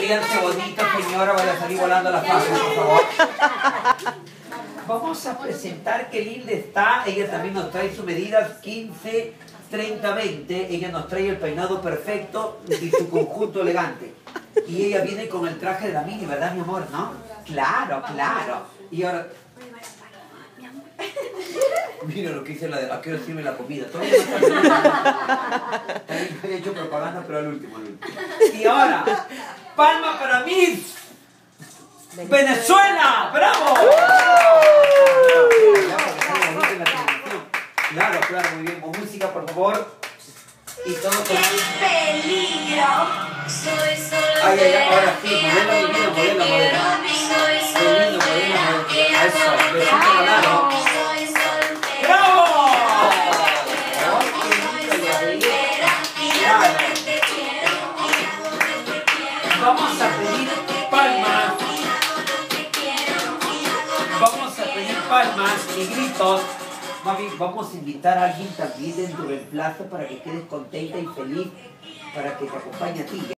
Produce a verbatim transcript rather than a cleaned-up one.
Ríanse bonito, señora, vaya a salir volando la fase, por favor. Vamos a presentar qué linda está. Ella también nos trae sus medidas quince, treinta, veinte. Ella nos trae el peinado perfecto y su conjunto elegante. Y ella viene con el traje de la mini, ¿verdad, mi amor? ¿No? Claro, claro. Y ahora... Mira lo que hice la de... ¿A qué hora sirve la comida? Todavía no está... También había hecho propaganda, pero al último, al último. Y ahora, palma para Miss Venezuela. ¡Bravo! Claro, claro, muy bien. Con música, por favor. Y todo con... ¡Qué peligro! Soy solo Ay, ay, ay, ahora sí, modelo, mi vida, modelo, modelo. Qué lindo, modelo, modelo. A eso, besito la mano. ¡Bravo! Vamos a pedir palmas. Vamos a pedir palmas y gritos. Mami, vamos a invitar a alguien también en tu reemplazo para que quedes contenta y feliz, para que te acompañe a ti.